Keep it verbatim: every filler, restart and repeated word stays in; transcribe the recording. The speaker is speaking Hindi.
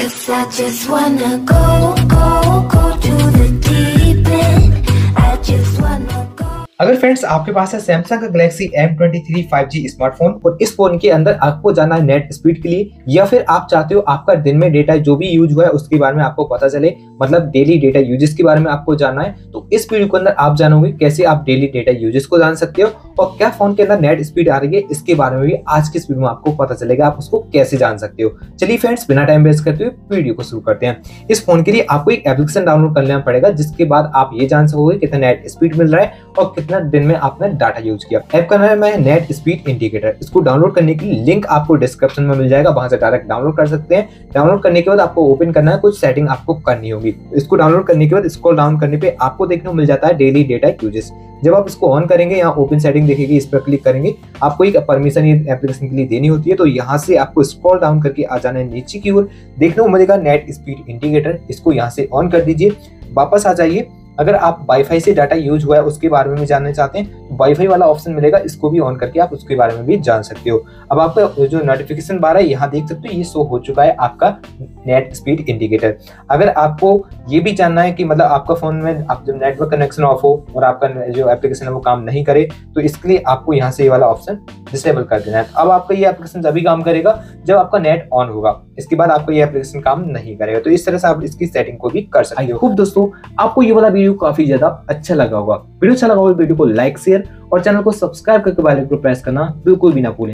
'Cause I just wanna go, go, go to the deep end. I just wanna go. अगर फ्रेंड्स आपके पास है सैमसंग का Galaxy M twenty three five G smartphone और इस फोन के अंदर आपको जाना है नेट स्पीड के लिए, या फिर आप चाहते हो आपका दिन में डेटा जो भी यूज हुआ है उसके बारे में आपको पता चले, मतलब डेली डेटा यूजेस के बारे में आपको जानना है, तो इस वीडियो के अंदर आप जानोगे कैसे आप डेली डेटा यूजेस को जान सकते हो और क्या फोन के अंदर नेट स्पीड आ रही है, इसके बारे में भी आज की इस वीडियो में आपको पता चलेगा, आप उसको कैसे जान सकते हो। चलिए फ्रेंड्स, बिना टाइम वेस्ट करते हुए वीडियो को शुरू करते हैं। इस फोन के लिए आपको एक एप्लीकेशन डाउनलोड कर लेना पड़ेगा, जिसके बाद आप ये जान सकोगे कितना नेट स्पीड मिल रहा है और कितना दिन में आपने डाटा यूज किया। ऐप का नाम है नेट स्पीड इंडिकेटर। इसको डाउनलोड करने की लिंक आपको डिस्क्रिप्शन में मिल जाएगा, वहां से डायरेक्ट डाउनलोड कर सकते हैं। डाउनलोड करने के बाद आपको ओपन करना है, कुछ सेटिंग आपको करनी होगी। इसको डाउनलोड करने के बाद स्क्रॉल डाउन करने पे आपको देखने को मिल जाता है डेली डेटा यूजेस। जब आप इसको ऑन करेंगे, यहाँ ओपन सेटिंग दिखेगी, इस पर क्लिक करेंगे, आपको एक परमिशन ये एप्लीकेशन के लिए देनी होती है, तो यहाँ से आपको स्क्रॉल डाउन करके आ जाना है नीचे की ओर, देखने को मिलेगा नेट स्पीड इंडिकेटर। इसको यहाँ से ऑन कर दीजिए, वापस आ जाइए। अगर आप वाईफाई से डाटा यूज हुआ है उसके बारे में भी जानना चाहते हैं तो वाईफाई वाला ऑप्शन मिलेगा, इसको भी ऑन करके आप उसके बारे में भी जान सकते हो। अब आपका जो नोटिफिकेशन बार है यहाँ देख सकते हो, ये शो हो चुका है आपका नेट स्पीड इंडिकेटर। अगर आपको ये भी जानना है कि मतलब आपका फोन में आप जब नेटवर्क कनेक्शन ऑफ हो और आपका जो एप्लीकेशन है वो काम नहीं करे, तो इसके लिए आपको यहाँ से ये वाला ऑप्शन डिसेबल कर देना है। अब आपका ये एप्लीकेशन तभी काम करेगा जब आपका नेट ऑन होगा, इसके बाद आपको ये एप्लीकेशन काम नहीं करेगा। तो इस तरह से आप इसकी सेटिंग को भी कर सकते हो। खूब दोस्तों, आपको ये वाला वीडियो काफी ज्यादा अच्छा लगा होगा। वीडियो अच्छा लगा होगा वीडियो को लाइक शेयर और चैनल को सब्सक्राइब करके बेल आइकन को प्रेस करना बिल्कुल भी ना भूलें।